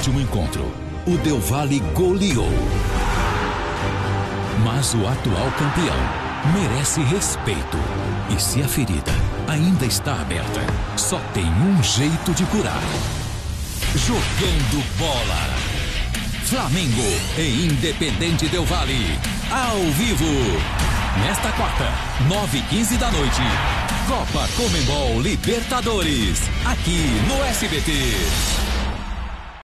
último encontro, o Del Valle goleou. Mas o atual campeão merece respeito. E se a ferida ainda está aberta, só tem um jeito de curar: jogando bola. Flamengo e Independente Del Valle, ao vivo. Nesta quarta, 9h15 da noite. Copa Conmebol Libertadores, aqui no SBT.